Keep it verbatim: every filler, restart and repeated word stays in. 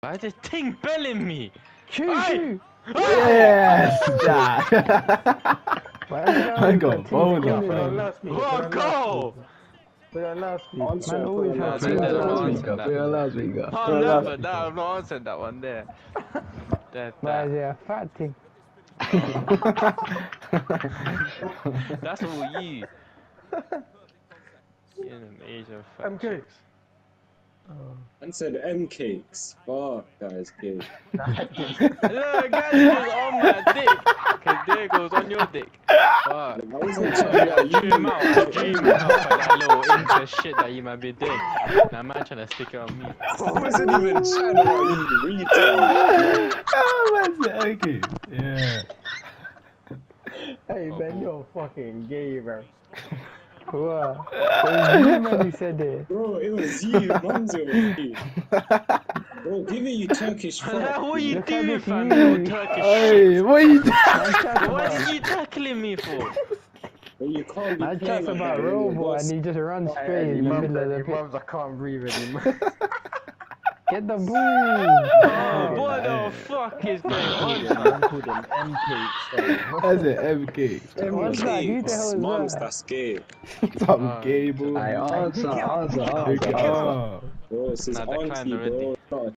Why is this thing belling me? Shoot, shoot! Yes! Dad! I got Put both it of on them. loudspeaker. Oh, go! Put it on loudspeaker. Answer, Man put always it on has No, to no, put it no, on no, loudspeaker. answer Put it on loudspeaker. I'll Put it on never, loudspeaker. nah, I've not answered that one there. That, Why is that. it a fat thing? That's all you. You're an Asian fat I'm good. chicks. Answer the Mcakess. Fuck, guys, kid. Look, guys, it was on my dick. Cause there it goes on your dick. Fuck. I wasn't trying to I dream out, I dream out for that little incest shit that you might be doing. Now man trying to stick it on me. I wasn't even chatting about you, retard. Oh, that's it. Okay. Yeah. Hey, Oh, man, oh. you're fucking gay, bro. What? It was you, man, who said it. Bro, it was you, Monzo. Bro, give it you Turkish fuck. What are you Look at doing, this fam? you. Little Turkish shit. Hey, what are you doing? Man, chat What about, are you tackling me for? Bro, you can't be man playing chats like about that when you're robot boss. and he just runs Hey, straight hey, in the your middle of mum, the your pit. mums, I can't breathe anymore. Get the boom! Oh, what the fuck is going on? Man called them Mcakess. That's it, M K. What's that? Who the hell is Moms, that? that's gay. Some gay boy. I answer, answer, Pick it answer. up. Bro, it's his Nah, decline auntie, already. bro. Not a